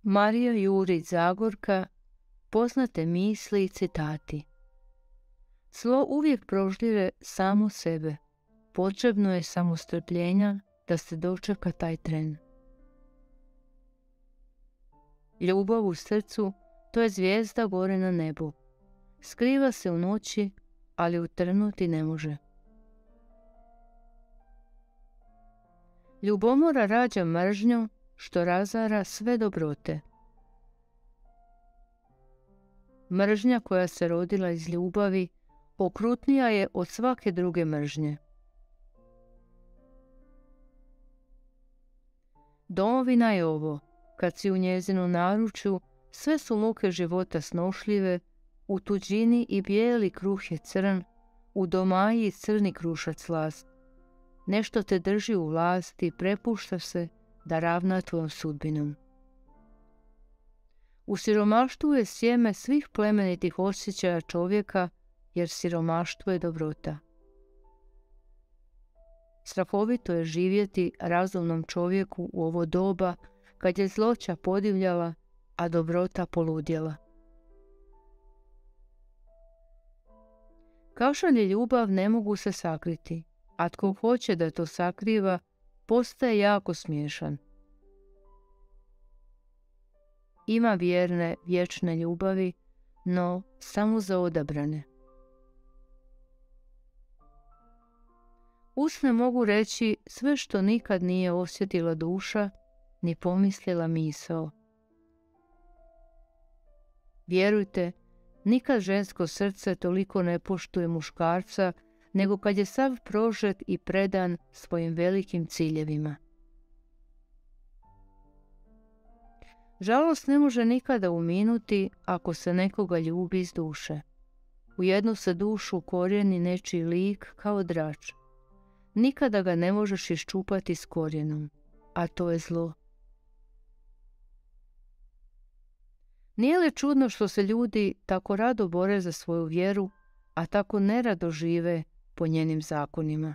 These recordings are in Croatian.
Marija Jurić Zagorka, poznate misli i citati. Zlo uvijek proždire samo sebe. Potrebno je samo strpljenja da se dočeka taj tren. Ljubav u srcu, to je zvijezda gore na nebu. Skriva se u noći, ali utrnuti ne može. Ljubomora rađa mržnju, što razara sve dobrote. Mržnja koja se rodila iz ljubavi okrutnija je od svake druge mržnje. Domovina je ovo, kad si u njezinu naručju, sve su muke života snošljive, u tuđini i bijeli kruh je crn, u domaji crni krušac slast. Nešto te drži u vlasti, prepušta se da ravna tvojom sudbinom. U siromaštvu je sjeme svih plemenitih osjećaja čovjeka, jer siromaštvo je dobrota. Strahovito je živjeti razumnom čovjeku u ovo doba, kad je zloća podivljala, a dobrota poludjela. Kaušalj i ljubav ne mogu se sakriti, a tko hoće da to sakriva, postaje jako smiješan. Ima vjerne, vječne ljubavi, no samo za odabrane. Usne mogu reći sve što nikad nije osjetila duša, ni pomislila misao. Vjerujte, nikad žensko srce toliko ne poštuje muškarca, nego kad je sav prožet i predan svojim velikim ciljevima. Žalost ne može nikada uminuti ako se nekoga ljubi iz duše. U jednu se dušu korijeni nečiji lik kao drač. Nikada ga ne možeš iščupati s korijenom, a to je zlo. Nije li čudno što se ljudi tako rado bore za svoju vjeru, a tako nerado žive po njenim zakonima?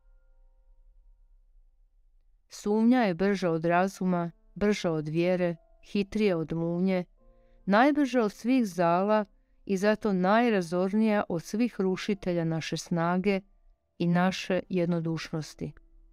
Sumnja je brža od razuma, brža od vjere, hitrija od munje, najbrža od svih zala i zato najrazornija od svih rušitelja naše snage i naše jednodušnosti.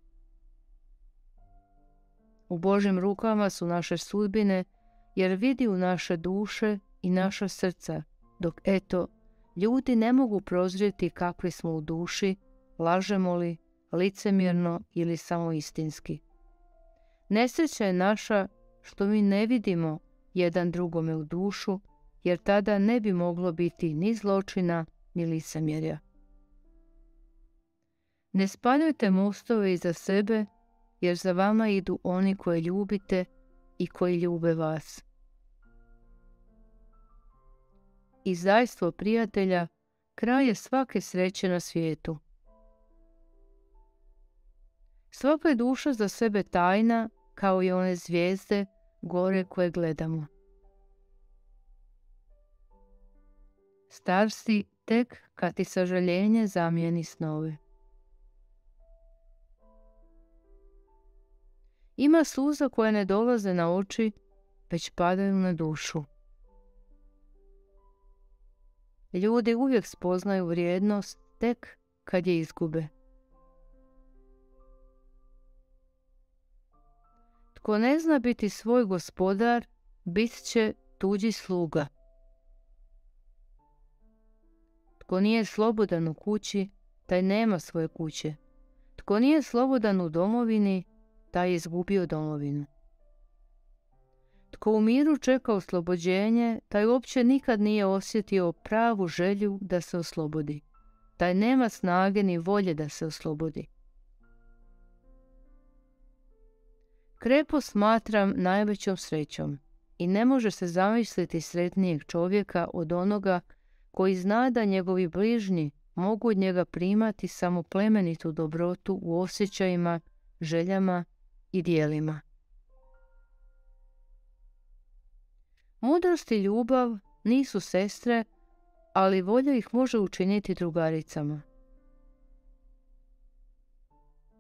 U Božjim rukama su naše sudbine, jer vidi u naše duše i naša srca, dok eto, ljudi ne mogu prozrijeti kakvi smo u duši, lažemo li, licemjerno ili samo istinski. Nesreća je naša što mi ne vidimo jedan drugome u dušu, jer tada ne bi moglo biti ni zločina, ni licemjerja. Ne spaljujte mostove iza sebe, jer za vama idu oni koje ljubite i koji ljube vas. Izdajstvo prijatelja kraj je svake sreće na svijetu. Svaka je duša za sebe tajna, kao i one zvijezde gore koje gledamo. Star si tek kad ti sažaljenje zamijeni snove. Ima suza koje ne dolaze na oči, već padaju na dušu. Ljudi uvijek spoznaju vrijednost tek kad je izgube. Tko ne zna biti svoj gospodar, bit će tuđi sluga. Tko nije slobodan u kući, taj nema svoje kuće. Tko nije slobodan u domovini, taj je izgubio domovinu. Tko u miru čeka oslobođenje, taj uopće nikad nije osjetio pravu želju da se oslobodi. Taj nema snage ni volje da se oslobodi. Krepost smatram najvećom srećom i ne može se zamisliti sretnijeg čovjeka od onoga koji zna da njegovi bližnji mogu od njega primati samo plemenitu dobrotu u osjećajima, željama i djelima. Mudrost i ljubav nisu sestre, ali volja ih može učiniti drugaricama.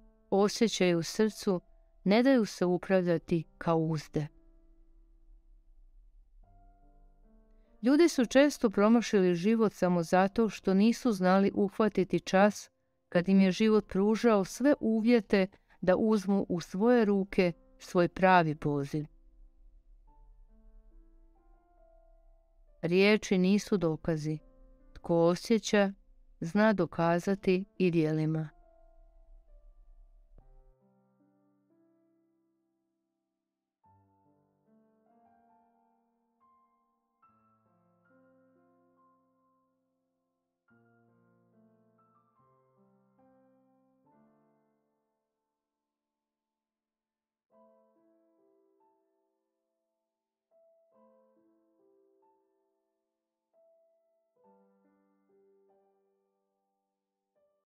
Osjećaji u srcu ne daju se upravljati kao uzde. Ljudi su često promašili život samo zato što nisu znali uhvatiti čas kad im je život pružao sve uvjete da uzmu u svoje ruke svoj pravi poziv. Riječi nisu dokazi. Tko osjeća, zna dokazati i djelima.